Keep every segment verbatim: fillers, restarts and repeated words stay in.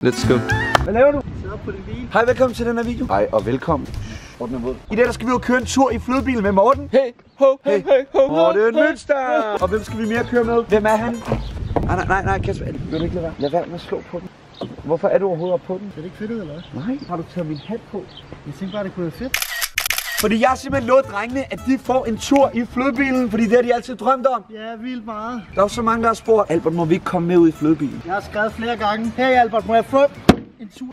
Let's go. Hvad laver du? Sidder på din bil. Hej, velkommen til den her video. Hej, og velkommen. Morten er våd. I dag der skal vi jo køre en tur i flødebil med Morten. Hey, ho, hey, hey, ho, Morten Mønster. Og hvem skal vi mere køre med? Hvem er han? Nej, nej, nej, nej, Kasper. Vil du ikke lade være? Lad være med at slå på den. Hvorfor er du overhovedet oppe på den? Er det ikke fedt ud, eller hvad? Nej, har du taget min hat på? Jeg tænkte bare, det kunne være fedt. Fordi jeg har simpelthen lovet drengene, at de får en tur i flødebilen, fordi det har de altid drømt om. Ja, vildt meget. Der er så mange, der har spurgt, Albert, må vi ikke komme med ud i flødebilen? Jeg har skrevet flere gange. Hey Albert, må jeg få en tur?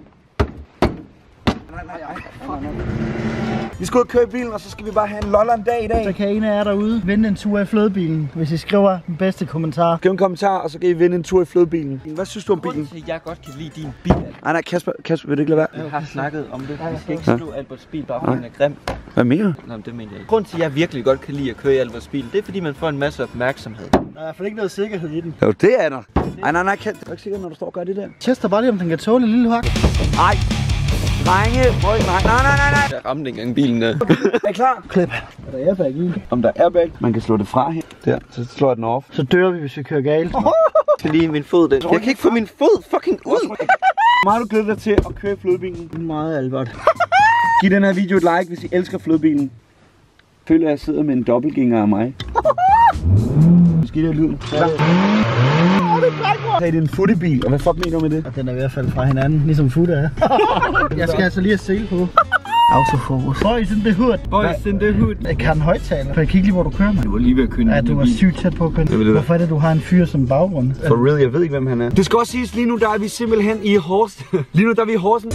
Nej, nej, nej, nej. Vi skal ud og køre i bilen, og så skal vi bare have en loller en dag i dag. Så kan en af jer derude vinde en tur i flødebilen, hvis I skriver den bedste kommentar. Skriv en kommentar, og så kan I vinde en tur i flødebilen. Hvad synes du om bilen? Grunden til, at jeg godt kan lide din bil. Nej, nej, Kasper, Kasper, vil du ikke lade være? Jeg har snakket om det. Vi skal ikke slå Alberts bil, bare fordi den er grim. Hvad mere? Nå, det mener jeg ikke. Grunden til, at jeg virkelig godt kan lide at køre i Alberts bil, det er fordi, man får en masse opmærksomhed. Der er i hvert fald ikke noget sikkerhed i den. Jo, det er der. Nej, nej, nej, kan du er ikke sikker, når du står og gør det der? Tester bare lige, om den kan tåle en lille hak. Nej. Drenge, prøv, nej, nej, nej, nej, nej. Jeg ramte ikke engang bilen der. Er I klar? Klip. Er der airbag i? Om der er airbag, man kan slå det fra her. Der, så slår jeg den off. Så dør vi, hvis vi kører galt. Jeg lige min fod den. Jeg kan ikke få min fod fucking ud. Hvor har du glædet dig til at køre i flødebilen? Meget Albert. Giv den her video et like, hvis I elsker flødebilen. Føler jeg sidder med en dobbeltgænger af mig. Måske det er lyden. Ja. Det er en footybil, og hvad fuck mener du med det? Og den er i hvert fald fra hinanden, ligesom Futte er. Jeg skal altså lige have sele på. Autofokus. Boys in the hood. Boys in the hood. Jeg kan en højtaler. For jeg kigge lige, hvor du kører, mand. Du var lige ved at køre. Ja, du var sygt tæt på at køre. Hvorfor er det, du har en fyr som baggrund? For real, jeg ved ikke, hvem han er. Det skal også siges, lige nu der er vi simpelthen i Horsens. Lige nu der er vi i Horsens.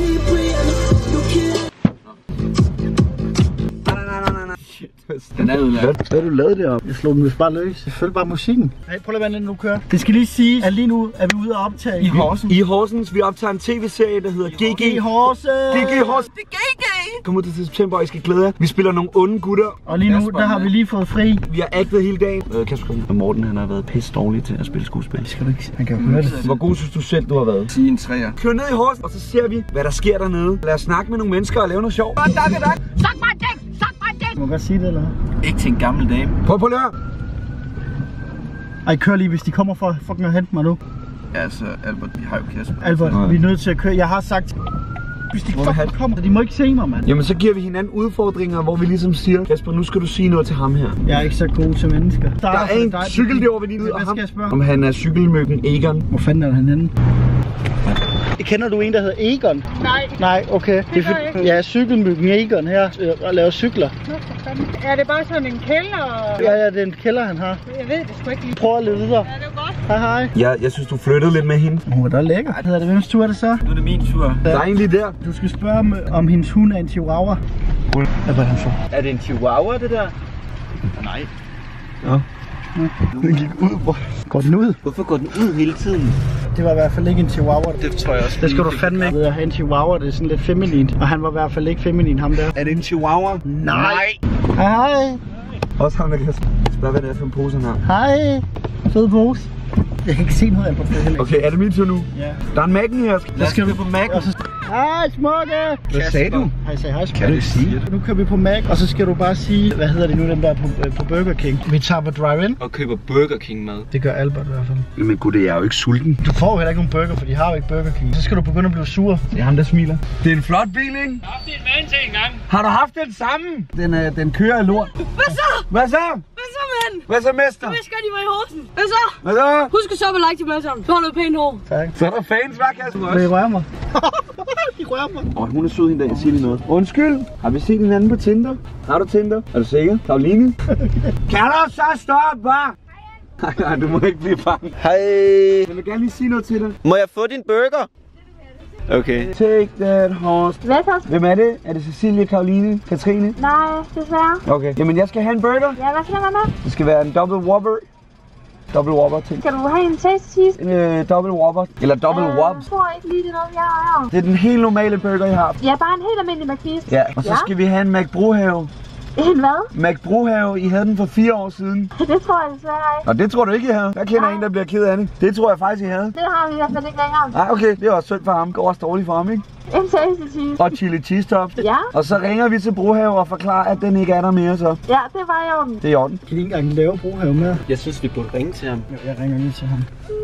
Den er udlagt. Hvad, hvad har du lavet deroppe? Jeg slog den vist bare løs. Jeg følger bare musikken. Hey, prøv at lade være, når du kører. Det skal lige sige, at lige nu er vi ude og optage I Horsens. I Horsens. Vi optager en tv-serie, der hedder G G. I Horsens. G G Horsens. Det er G G. Kom ud til september, og I skal glæde jer. Vi spiller nogle onde gutter. Og lige nu, der har vi lige fået fri. Vi har actet hele dagen. Øh, Kasper, Morten han har været pisse dårlig til at spille skuespil. Det skal du ikke. Han kan jo høre det. Hvor god synes du selv, du har været? Sige en træer. Kør ned i Horsens, og så ser vi, hvad der sker dernede. Lad os snakke med nogle mennesker og lave noget sjovt. Dak, dak, dak. Suck my dick! Suck my dick! Du må godt sige det, eller hvad? Ikke til en gammel dame. Prøv på at løre. Ej, kør lige, hvis de kommer for fucking at hente mig nu. Ja, så Albert, vi har jo Kasper. Albert, Nej. vi er nødt til at køre. Jeg har sagt, hvis de fucking kommer, de må ikke se mig, mand. Jamen, så giver vi hinanden udfordringer, hvor vi ligesom siger, Kasper, nu skal du sige noget til ham her. Jeg er ikke så god til mennesker. Der er en cykel derovre ved din ud, og Hvad ham. skal jeg spørge? Om han er cykelmøkken Egon. Hvor fanden er han henne? Kender du en, der hedder Egon? Nej. Nej, okay. Det gør jeg ikke. Jeg er cykelmyggen Egon her øh, og laver cykler. Nå, for fanden. Er det bare sådan en kælder? Ja, ja, det er en kælder, han har. Jeg ved det sgu ikke lige. Prøv at lede videre. Ja, det er godt. Hej, hej. Ja, jeg synes, du flyttede lidt med hende. Hun var da lækker. Hvad hedder det? Hvem tur er det så? Nu er det min tur. Der er egentlig der. Du skal spørge om, om hendes hund er en chihuahua. Hvad var han så? Er det en chihuahua, det der? Nej. Ja. Den gik ud, bro. Går den ud? Hvorfor går den ud hele tiden? Det var i hvert fald ikke en chihuahua. Det tror jeg også. Det skal du fandme ikke. At have en chihuahua, det er sådan lidt feminint. Og han var i hvert fald ikke feminin, ham der. Er det en chihuahua? Nej. Hej, hej. Også ham, der kan spørge, hvad det er for en pose, han har. Hej. Fed pose. Jeg kan ikke se noget af på det heller. Okay, er det min tur nu? Ja. Der er en Mac'en her. Så skal vi på Mac'en. Hej, smukke! Hvad sagde du? Hej, sagde hej, smukke. Kan du ikke sige det? Nu kører vi på Mac, og så skal du bare sige, hvad hedder det nu, dem der er på, øh, på Burger King. Vi tager på drive-in. Og køber Burger King mad. Det gør Albert i hvert fald. Men gud, det er jo ikke sulten. Du får jo heller ikke nogen burger, for de har jo ikke Burger King. Så skal du begynde at blive sur. Det er ham, der smiler. Det er en flot bil, ikke? Jeg har haft en vand til en gang. Har du haft den samme? Den, er, den kører af lort. Hvad så? Hvad så? Hvad så, mand? Hvad så, mester? Hvad skal de være i Horsen? Hvad så? Hvad så? Husk at så og like til med sammen. Du har noget pænt hår. Tak. Så er der fans, hva' Kasper? Vil I røre mig? I rører mig. Åh, hun er sød hende dag. Jeg siger lige noget. Undskyld. Har vi set hinanden på Tinder? Har du Tinder? Er du sikker? Karoline? Kan du så stoppe, hva'? Nej, nej, du må ikke blive bange. Hej. Jeg vil gerne lige sige noget til dig. Må jeg få din burger? Okay. Take that horse. Hvad så? Hvem er det? Er det Cecilie, Karoline, Katrine? Nej, desværre. Okay. Jamen, jeg skal have en burger. Ja, hvad skal der med? Det skal være en double whopper. Double whopper til. Skal du have en tasty cheese? En øh, double whopper. Eller double Øh, whops. Jeg tror ikke lige, det er noget, jeg har. Det er den helt normale burger, jeg har. Ja, bare en helt almindelig McFeast. Ja. Og så Ja. skal vi have en McBrohave. En hvad? McBrohave, I havde den for fire år siden. Det tror jeg desværre ikke. Og det tror du ikke, jeg havde. Jeg kender en, der bliver ked af det. Det tror jeg faktisk, I havde. Det har vi i hvert fald ikke længere. Nej, okay. Det er også synd for ham. Det går også dårligt for ham, ikke? En tasty cheese. Og chili cheese tops. Ja. Og så ringer vi til Brohave og forklarer, at den ikke er der mere, så. Ja, det var i orden. Det er i orden. Kan I ikke engang lave Brohave med? Jeg synes, vi burde ringe til ham. Jo, jeg ringer lige til ham.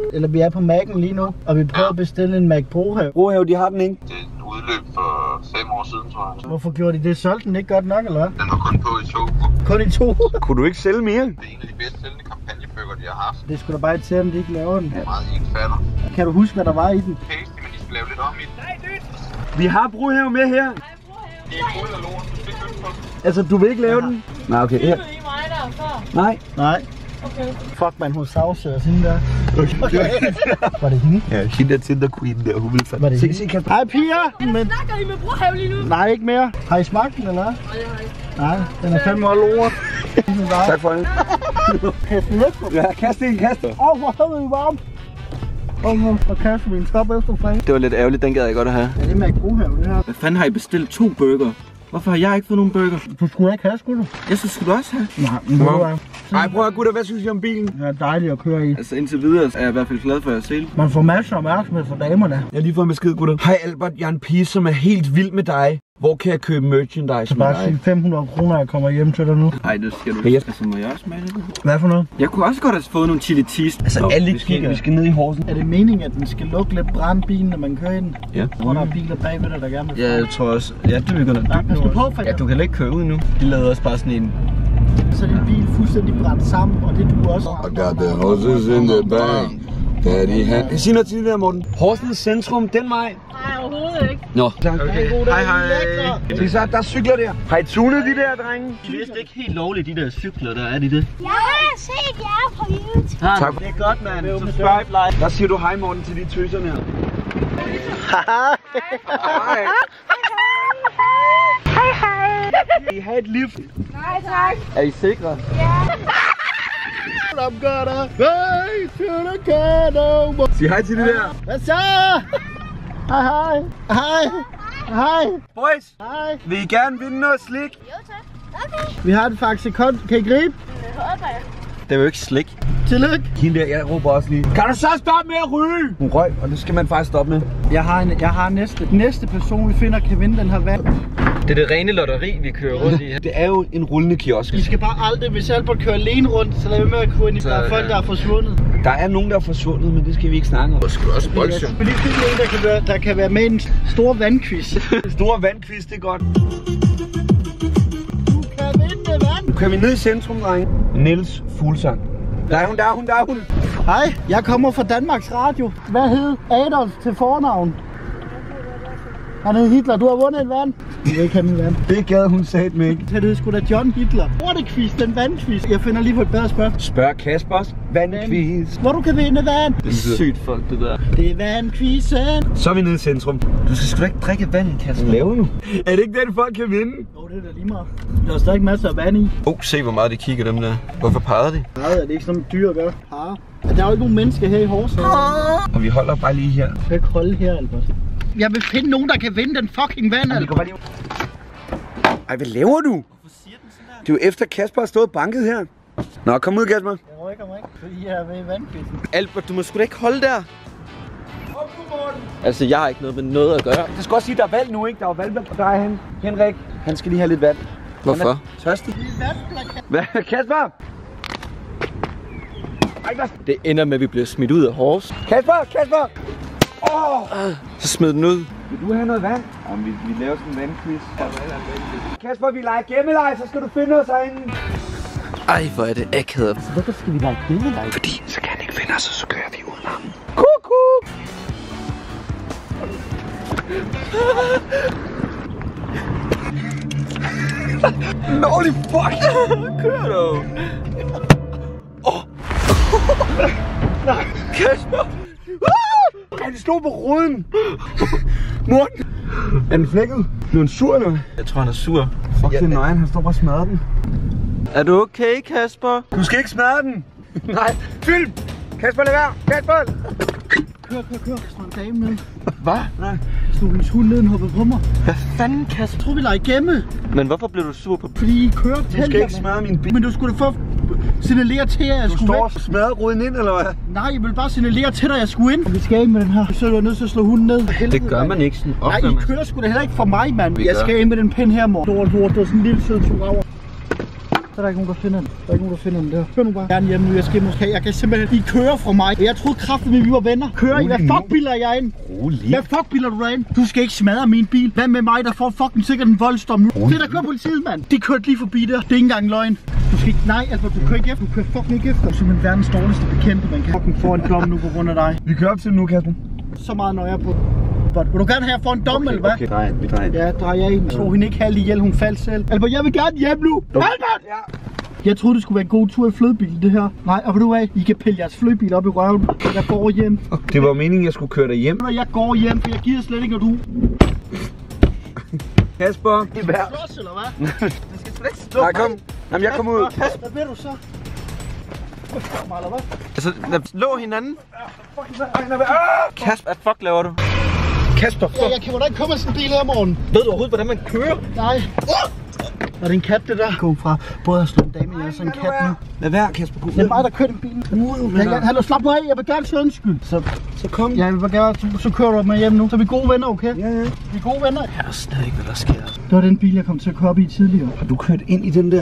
Eller vi er på Mac'en lige nu, og vi prøver at bestille en Mac Brohave. Brohave, de har den ikke? Det er et udløb for fem år siden, tror jeg. Hvorfor gjorde de det? Solgte den ikke godt nok, eller hvad? Den var kun på i to. Kun i to? Kunne du ikke sælge mere? Det er en af de bedst sælgende kampagnebøger, de har haft. Det skulle da bare til, om de ikke laver den. Ja. Meget ensfatter. Kan du huske, hvad der var i den? Tasty, men de skal lave lidt om i den. Nej, nyt! Vi har Brohave med her. Det er fuld af lort, du skal ikke ønske på den. Altså, du vil ikke lave den? Nej, okay. Her. Nej. Nej. Okay. Fuck, man, hun savsede sådan der. Okay. Var det hende? Ja, hende der Tinder Queen der, hun vil fandme. Var det hende? Se, se, Kasper. Hej, piger! Men... Snakker I med Brohave lige nu? Nej, ikke mere. Har I smagt den, eller hvad? Nej, det har I ikke. Nej, den er fandme også lort. Tak for det. Kast den lidt. Ja, kast en kast. Åh, oh, hvor havde I varmt. Åh, og kaste min top efter fag. Det var lidt ærgerligt, den gad jeg godt at have. Ja, det er Mac Brohave, det her. Hvad fanden har I bestilt to burger? Hvorfor har jeg ikke fået nogen burger? Du skulle ikke have, skulle du? Jeg synes, skulle du også have. Nej, men wow. Det Ej, prøv at gutter, hvad synes I om bilen? det er dejligt at køre i. Altså indtil videre er jeg i hvert fald glad for at se. Man får masser af opmærksomhed fra damerne. Jeg har lige fået en besked, gutter. Hej Albert, jeg er en pige, som er helt vild med dig. Hvor kan jeg købe merchandise Så med bare dig? sige fem hundrede kroner, jeg kommer hjem til dig nu. Nej, det skal du Hey, ikke. Altså, må jeg også smage det? Hvad for noget? Jeg kunne også godt have fået nogle chili cheese. Altså, Nå, alle vi skal, kigger. vi skal ned i Horsen. Er det meningen, at den skal lukke lidt brændt bilen, når man kører i den? Ja. Hvor der er biler bagved dig, der gerne vil. Ja, jeg tror også. Ja, det vil godt Nej, have. pas nu på, for Ja, du kan ikke køre ud nu. De lavede også bare sådan en. så er din bil fuldstændig brændt sammen, og det er du også. I got the horses in the bank. Daddy hand. Sig noget til det der, Morten. Horsens centrum, den vej. Nej, overhovedet ikke. Nå. Okay. Hej, hej. Det er så, der er cykler der. Har I tunet de der, drenge? De vidste ikke helt lovligt, de der cykler der, er de det? Jeg har set jer på YouTube. Tak. Det er godt, mand. Subscribe, like. Hvad siger du hej, Morten, til de tøserne her? Hej. Hej, hej. Vil I have et lift? Nej, tak. Er I sikre? I'm gonna go to the castle. Sig hej til de der. Hvad så? Hej, hej. Hej. Hej. Boys, Hej. vil I gerne vinde noget slik? Jo, tak. Okay. Vi har det faktisk sekund. Kan I gribe? Det er jo ikke slik. Tillykke. Hende der, jeg råber også lige. Kan du så stoppe med at ryge? Hun røg, og det skal man faktisk stoppe med. Jeg har, en, jeg har næste. Næste person, vi finder, kan vinde den her vand. Det er det rene lotteri, vi kører rundt i her. Det er jo en rullende kiosk. Vi skal bare aldrig, hvis Albert kører alene rundt, så lad vi med at køre ind i. Der er folk, der er forsvundet. Der er nogen, der er forsvundet, men det skal vi ikke snakke om. Skal du også bolsje? Vi lige finde en, der kan, være, der kan være med i en stor vandquiz. Store vandquiz, det er godt. Du kan vinde vand. Nu kan vi ned i centrum, drenge. Niels Fuglsang. Der er hun, der er hun, der er hun. Hej, jeg kommer fra Danmarks Radio. Hvad hed Adolf til fornavn? Han hed Hitler. Du har vundet en vand. Du vil ikke have min vand. Det gad hun sagt mig ikke. Det hed sgu da John Hitler. Hvor er det quiz, den vandquiz? Jeg finder lige på et bedre spørgsmål. Spørg Kaspers vandquiz. Hvor du kan vinde vand. Det er sygt folk, det der. Det er vandquizzen. Så er vi nede i centrum. Du skal sgu da ikke drikke vand, Kasper. Hvad laver du? Er det ikke den, folk kan vinde? Jo, det er da lige meget. Der er stadig masser af vand i. Oh, se hvor meget de kigger dem der. Hvorfor pegede de? Nej, er det ikke sådan dyr gør? Har. Der er jo ikke nogen mennesker her i Horsens. Og vi holder bare lige her. Jeg kan ikke holde her, Albert. Jeg vil finde nogen, der kan vinde den fucking vand, Albert. Ej, hvad laver du? Det er jo efter Kasper har stået og banket her. Nå, kom ud, Kasper. Jeg rykker mig ikke, fordi jeg er med i vandquizzen. Albert, du må sgu da ikke holde der. Altså, jeg har ikke noget med noget at gøre. Jeg skal også sige, der er valg nu, ikke? Der er valg på dig, han. Henrik, han skal lige have lidt vand. Hvorfor? Han er tørstig. Hvad? Kasper? Ej, hvad? Det ender med, at vi bliver smidt ud af Hors. Kasper, Kasper! Åh! Oh! Så smid den ud. Vil du have noget vand? Jamen, vi, vi laver sådan en vandquiz. Kasper, vi leger gemmeleje, så skal du finde os herinde. Ej, hvor er det akavet. Så hvorfor skal vi lege gemmeleje? Fordi så kan han ikke finde os, og så kører vi uden ham. Kuku! Nålig fuck! Kør du. Åh! Nej, Kasper! Han stod på ruden! Morten! Er den flækket? Blev han sur eller hvad? Jeg tror, han er sur. Fuck, det er nøjen, han står bare og smadrer den. Er du okay, Kasper? Du skal ikke smadre den! Nej, film! Kasper, lad være! Kasper! Kør, kør, kør. Der står en dame ned. Hvad? Nej. Der stod hendes hund ned og hoppede på mig. Hvad fanden, Kasper? Jeg tror, vi leger gemme. Men hvorfor blev du sur på... Fordi I kører Du til skal ikke smadre min bil. Men du skulle da få signalere til, at jeg Du skulle står væk. og smadrer ruden ind, eller hvad? Nej, jeg vil bare signalere til dig, at jeg skulle ind. Vi skal af med den her. Så er du nødt til at slå hunden ned. Helvede, Det gør man ikke sådan Nej, ofte. I kører sgu da heller ikke for mig, mand. Vi Jeg gør. skal af med den pind her, mor. Stort lort, det er sådan en lille sød tur over. Så er der ikke nogen, der finder den. Der er ikke nogen, der finder den der. Kør nu bare. Jeg er hjemme nu, jeg skal måske. Jeg kan simpelthen... I kører fra mig. Jeg troede kraftigt, at vi var venner. Kører I? Hvad fuck biler jeg ind? Rolig. Hvad fuck biler du ind? Du skal ikke smadre min bil. Hvad med mig, der får fucking sikkert en voldsdom nu? Det der kører politiet, mand. De kørte lige forbi der. Det er ikke engang løgn. Du skal ikke... Nej, Albert, du kører ikke efter. Du kører fucking ikke efter. Du er simpelthen verdens dårligste bekendte, man kan fucking få en dom nu på grund af dig. Vi kører op til nu, Kasper. Så meget når jeg er på. Vil du gerne have for en dom, okay, eller hvad? Okay, drej, vi drejer. Ja, drejer jeg ind. Så hende ikke halvt ihjel, hun faldt selv. Albert, jeg vil gerne hjem nu. Albert! Ja. Jeg troede, det skulle være en god tur i flødebil, det her. Nej, og ved du hvad? I kan pille jeres flødebil op i røven. Jeg går hjem. Det var meningen, jeg skulle køre dig hjem. Jeg går hjem, for jeg gider slet ikke, når du... Kasper! Det er slås, eller hvad? Det skal slet ikke slå. Nej, kom. Jamen, jeg kommer ud. Hvad vil du så? Eller hvad? Altså, lad slå hinanden. Kasper, hvad fuck laver du? Kasper, Ja, jeg kan hvordan komme med sådan en bil her morgen. Ved du overhovedet, hvordan man kører? Nej. Og det er en kat, det der. Gå fra både at slå en dame, og jeg er sådan en kat nu. lad være, Kasper. Det er mig, der kører den bil. Jeg, hallo, slap nu af. Jeg vil gerne sige undskyld. Så, Så kom. ja, jeg vil gerne, så, så kører du med hjem nu. Så er vi gode venner, okay? Ja, ja. Vi er gode venner. Jeg ved stadig ikke, hvad der sker. Det var den bil, jeg kom til at køre op i tidligere. Har du kørt ind i den der?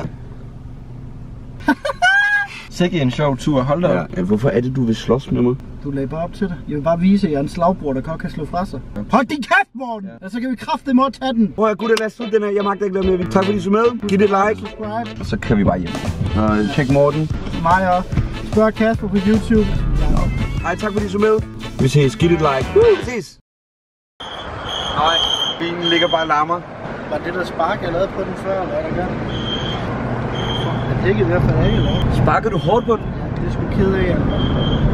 Sikke en sjov tur. Hold da Ja. op. ja. Hvorfor er det, du vil slås med mig? Du lagde bare op til det. Jeg vil bare vise, at jeg er en slagbror, der godt kan slå fra sig. Hold din kæft, Morten! Ja. Så kan vi kraftedeme at tage den. Prøv at gutter, lad os slutte den her. Jeg magter ikke være med. Tak fordi I så med. Giv det et like. Subscribe. Og så kører vi bare hjem. Og tjek Morten. Mig og spørg Kasper på YouTube. Hej, tak fordi I så med. Vi ses. Giv det et like. Uh, vi ses. Nej, bilen ligger bare og larmer. Var det der spark, jeg lavede på den før, eller hvad der gør? Jeg dækkede i hvert fald af, eller hvad? Sparkede du hårdt på den? Ja, det er sgu ked af, altså.